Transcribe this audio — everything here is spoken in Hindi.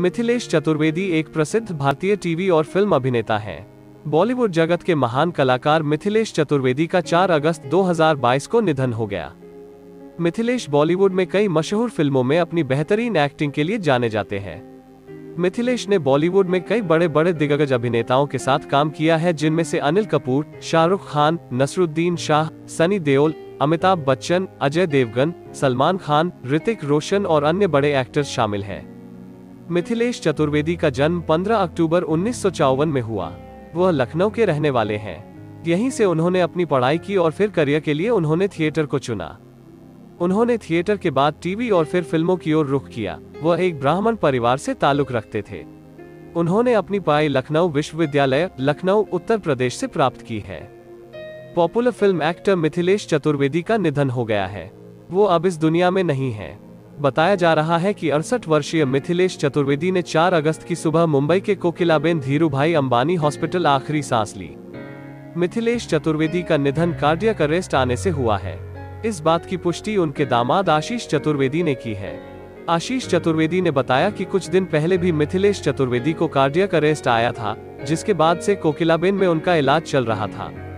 मिथिलेश चतुर्वेदी एक प्रसिद्ध भारतीय टीवी और फिल्म अभिनेता हैं। बॉलीवुड जगत के महान कलाकार मिथिलेश चतुर्वेदी का 4 अगस्त 2022 को निधन हो गया। मिथिलेश बॉलीवुड में कई मशहूर फिल्मों में अपनी बेहतरीन एक्टिंग के लिए जाने जाते हैं। मिथिलेश ने बॉलीवुड में कई बड़े बड़े दिग्गज अभिनेताओं के साथ काम किया है, जिनमें से अनिल कपूर, शाहरुख खान, नसरुद्दीन शाह, सनी देओल, अमिताभ बच्चन, अजय देवगन, सलमान खान, ऋतिक रोशन और अन्य बड़े एक्टर्स शामिल हैं। मिथिलेश चतुर्वेदी का जन्म 15 अक्टूबर 1954 में हुआ। वह लखनऊ के रहने वाले हैं। यहीं से उन्होंने अपनी पढ़ाई की और फिर करियर के लिए उन्होंने थिएटर को चुना। उन्होंने थिएटर के बाद टीवी और फिर फिल्मों की ओर रुख किया। वह एक ब्राह्मण परिवार से ताल्लुक रखते थे। उन्होंने अपनी पढ़ाई लखनऊ विश्वविद्यालय, लखनऊ, उत्तर प्रदेश से प्राप्त की है। Popular film actor Mithilesh Chaturvedi का निधन हो गया है। वो अब इस दुनिया में नहीं है। बताया जा रहा है कि 68 वर्षीय मिथिलेश चतुर्वेदी ने 4 अगस्त की सुबह मुंबई के कोकिलाबेन धीरूभाई अंबानी हॉस्पिटल आखिरी सांस ली। मिथिलेश चतुर्वेदी का निधन कार्डियक अरेस्ट आने से हुआ है। इस बात की पुष्टि उनके दामाद आशीष चतुर्वेदी ने की है। आशीष चतुर्वेदी ने बताया कि कुछ दिन पहले भी मिथिलेश चतुर्वेदी को कार्डियक अरेस्ट आया था, जिसके बाद से कोकिलाबेन में उनका इलाज चल रहा था।